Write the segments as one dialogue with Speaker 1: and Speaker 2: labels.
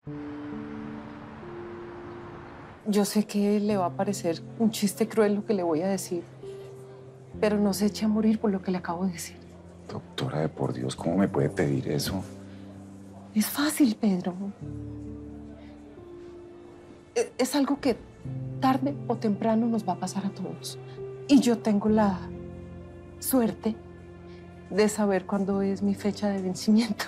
Speaker 1: Yo sé que le va a parecer un chiste cruel lo que le voy a decir, pero no se eche a morir por lo que le acabo de decir.
Speaker 2: Doctora, de por Dios, ¿cómo me puede pedir eso?
Speaker 1: Es fácil, Pedro. Es algo que tarde o temprano nos va a pasar a todos. Y yo tengo la suerte de saber cuándo es mi fecha de vencimiento.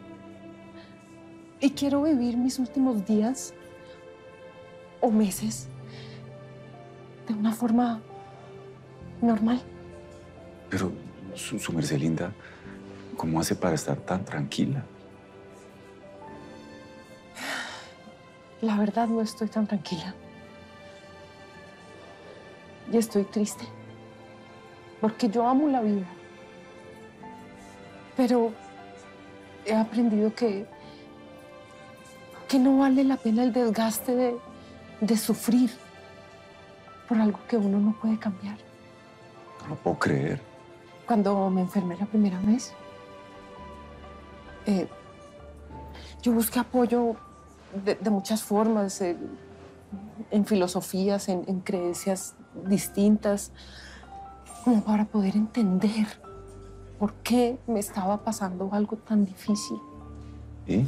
Speaker 1: Y quiero vivir mis últimos días o meses de una forma normal.
Speaker 2: Pero, su merced linda, ¿cómo hace para estar tan tranquila?
Speaker 1: La verdad, no estoy tan tranquila. Y estoy triste. Porque yo amo la vida. Pero he aprendido que no vale la pena el desgaste de sufrir por algo que uno no puede cambiar.
Speaker 2: No lo puedo creer.
Speaker 1: Cuando me enfermé la primera vez, yo busqué apoyo de muchas formas, en filosofías, en creencias distintas, como para poder entender por qué me estaba pasando algo tan difícil.
Speaker 2: ¿Y?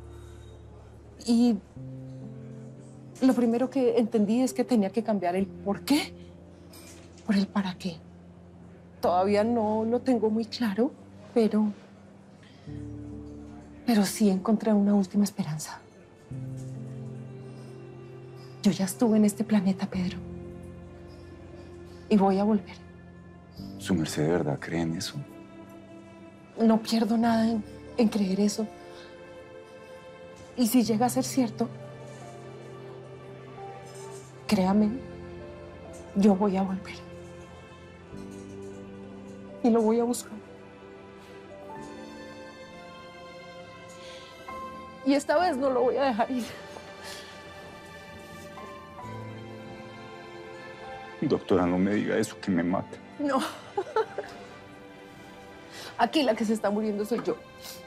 Speaker 1: Y lo primero que entendí es que tenía que cambiar el por qué por el para qué. Todavía no lo tengo muy claro, pero sí encontré una última esperanza. Yo ya estuve en este planeta, Pedro, y voy a volver.
Speaker 2: ¿Su merced de verdad cree en eso?
Speaker 1: No pierdo nada en creer eso. Y si llega a ser cierto, créame, yo voy a volver. Y lo voy a buscar. Y esta vez no lo voy a dejar ir.
Speaker 2: Doctora, no me diga eso, que me mata.
Speaker 1: No. Aquí la que se está muriendo soy yo.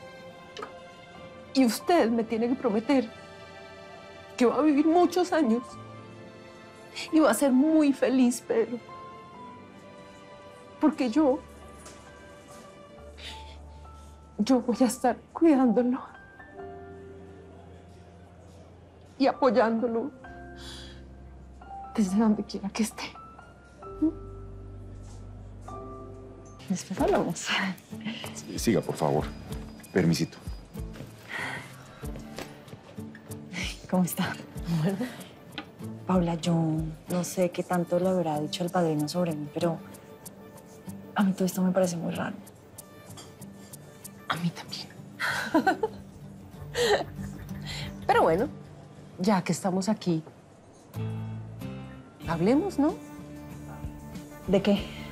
Speaker 1: Y usted me tiene que prometer que va a vivir muchos años y va a ser muy feliz, Pedro. Porque yo voy a estar cuidándolo y apoyándolo desde donde quiera que esté.
Speaker 3: Después hablamos.
Speaker 2: Siga, por favor. Permisito.
Speaker 3: ¿Cómo está?
Speaker 1: Bueno.
Speaker 3: Paula, yo no sé qué tanto le habrá dicho el padrino sobre mí, pero a mí todo esto me parece muy raro.
Speaker 1: A mí también. Pero bueno, ya que estamos aquí, hablemos, ¿no?
Speaker 3: ¿De qué?